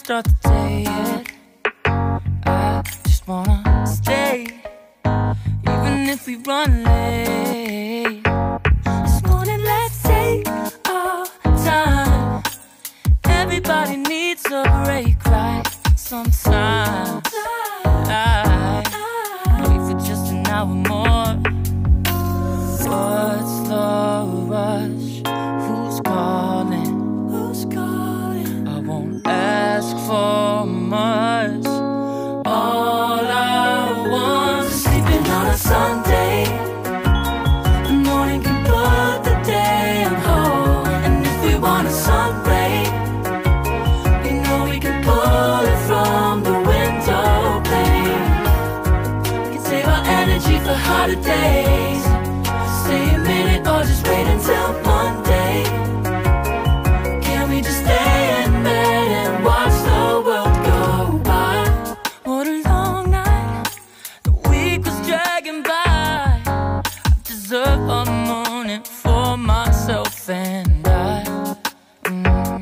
start the day yet. I just wanna stay, even if we run late. This morning, let's take our time. Everybody needs a break, right? Sometimes I wait for just an hour more. What's the rush? Who's calling? Who's calling? I won't ask for much. All I want is sleeping on a Sunday. The morning can put the day on hold. And if we want a sun ray, we know we can pull it from the window pane. We can save our energy for harder days. Stay a minute or just wait until Monday. Can we just stay in bed and watch the world go by? What a long night, the week was dragging by. I deserve a morning for myself and I. I'm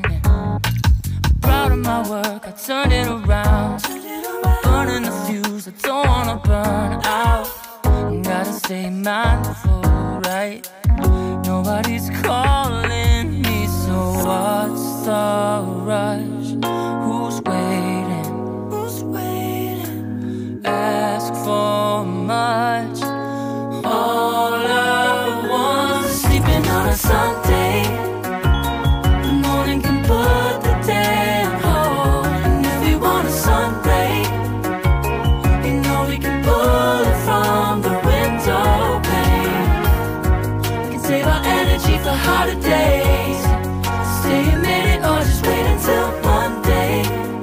proud of my work, I turned it around. I'm burning the fuse, I don't wanna burn out. Gotta stay mindful, right? Nobody's calling me, so what's the rush? Who's waiting? Who's waiting? Ask for much. All I want is sleeping on a Sunday. The morning can put the day on hold. And if we want a sun ray, you know we can pull it from the window pane. We can save our energy for harder days. Stay a minute or just wait until Monday.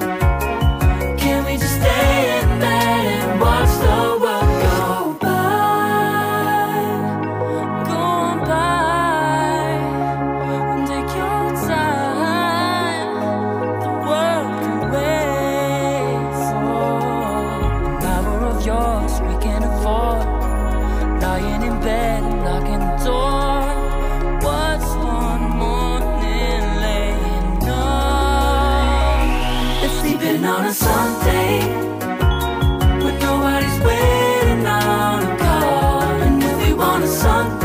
Can we just stay in bed and watch the world go by? Go on by and take your time. The world can wait for an hour of yours we can't afford. Lying in bed and locking the door. What's one morning laying up? It's sleeping on a Sunday when nobody's waiting on a call. And if we want a Sunday,